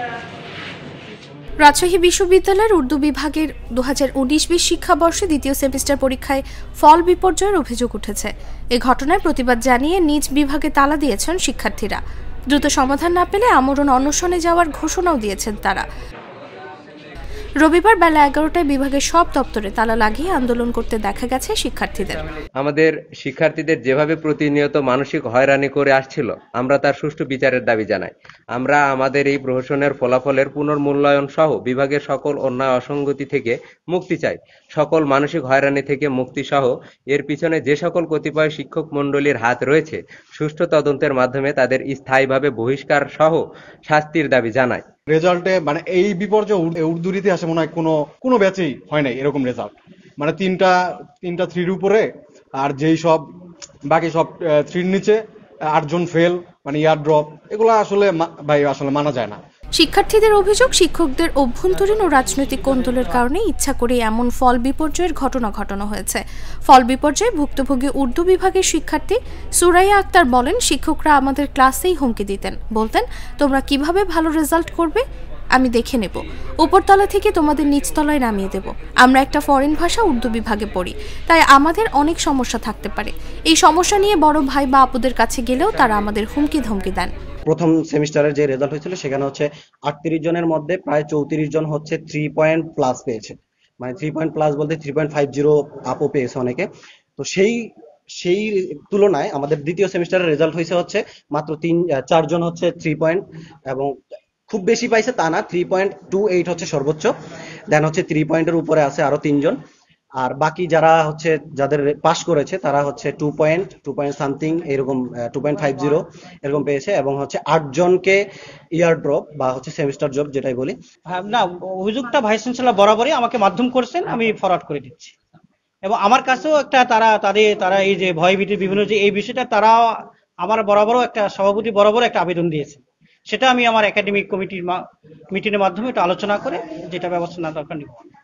রাজশাহী বিশ্ববিদ্যালয়ের উর্দু বিভাগের 2019-20 শিক্ষাবর্ষে দ্বিতীয় সেমিস্টার পরীক্ষায় ফল বিপর্যয়ের অভিযোগ উঠেছে। এ ঘটনার প্রতিবাদ জানিয়ে নিজ বিভাগে তালা দিয়েছেন শিক্ষার্থীরা। দ্রুত সমাধান না পেলে আমরণ অনশনে যাওয়ার ঘোষণাও দিয়েছেন তারা। রবিবার বেলা 11টায় বিভাগের সব দপ্তরে তালা লাগিয়ে আন্দোলন করতে দেখা গেছে শিক্ষার্থীদের। আমাদের শিক্ষার্থীদের যেভাবে প্রতিনিয়ত মানসিক হয়রানি করে আসছিল, আমরা তার সুষ্ঠু বিচারের দাবি জানাই। আমরা আমাদের এই প্রহসনের ফলাফলের পুনর্মূল্যায়ন সহ বিভাগের সকল অন্যায় অসঙ্গতি থেকে মুক্তি চাই। সকল মানসিক হয়রানি থেকে মুক্তি সহ এর পিছনে যে সকল কতিপয় শিক্ষক মণ্ডলীর হাত রয়েছে, সুষ্ঠু তদন্তের মাধ্যমে তাদের স্থায়ীভাবে বহিষ্কার সহ শাস্তির দাবি জানাই। রেজাল্টে মানে এই বিপর্যয় উর্দুর ইতিহাসে মনে হয় কোনো ব্যাচেই হয় নাই এরকম রেজাল্ট। মানে তিনটা থ্রির উপরে, আর যেই সব বাকি সব থ্রির নিচে 8 জন ফেল, মানে ইয়ার ড্রপ, এগুলো আসলে ভাই আসলে মানা যায় না। শিক্ষার্থীদের অভিযোগ, শিক্ষকদের অভ্যন্তরীণ ও রাজনৈতিক কোন্দলের কারণে ইচ্ছা করে এমন ফল বিপর্যয়ের ঘটনা ঘটানো হয়েছে। ফল বিপর্যয়ে ভুক্তভোগী উর্দু বিভাগের শিক্ষার্থী সুরাইয়া আক্তার বলেন, শিক্ষকরা আমাদের ক্লাসেই হুমকি দিতেন, বলতেন তোমরা কিভাবে ভালো রেজাল্ট করবে আমি দেখে নেব, উপরতলা থেকে তোমাদের নিচতলায় নামিয়ে দেব। আমরা একটা ফরেন ভাষা উর্দু বিভাগে পড়ি, তাই আমাদের অনেক সমস্যা থাকতে পারে। এই সমস্যা নিয়ে বড় ভাই বা আপুদের কাছে গেলেও তারা আমাদের হুমকি ধমকি দেন। প্রথম সেমিস্টারের যে রেজাল্ট হয়েছিল সেখানে হচ্ছে 38 জনের মধ্যে প্রায় 34 জন হচ্ছে 3 পয়েন্ট প্লাস পেয়েছে। মানে 3 পয়েন্ট প্লাস বলতে 3.50 আপও পেয়েছে অনেকে। তো সেই তুলনায় আমাদের দ্বিতীয় সেমিস্টারের রেজাল্ট হয়েছে হচ্ছে মাত্র 4 জন হচ্ছে 3 পয়েন্ট, এবং খুব বেশি পাইছে তা না, 3.28 হচ্ছে সর্বোচ্চ। দেন হচ্ছে 3 পয়েন্টের উপরে আছে আরো 3 জন। আর বাকি যারা হচ্ছে যাদের পাস করেছে তারা হচ্ছে 2 পয়েন্ট সামথিং এরকম 2.50 এরকম পেয়েছে, এবং হচ্ছে 8 জনকে ইয়ার ড্রপ বা হচ্ছে সেমিস্টার জব যেটাই বলি। না, অভিযোগটা ভাইস চ্যান্সেলর বরাবরই আমাকে মাধ্যম করেছেন, আমি ফরওয়ার্ড করে দিচ্ছি। এবং আমার কাছেও একটা তারা এই যে ভয়ভীতির বিভিন্ন যে এই বিষয়টা তারা আমার বরাবরও একটা সভাপতি বরাবর একটা আবেদন দিয়েছে। সেটা আমি আমার একাডেমিক কমিটির মিটিংয়ের মাধ্যমে এটা আলোচনা করে যেটা ব্যবস্থা নেওয়া দরকার নিব।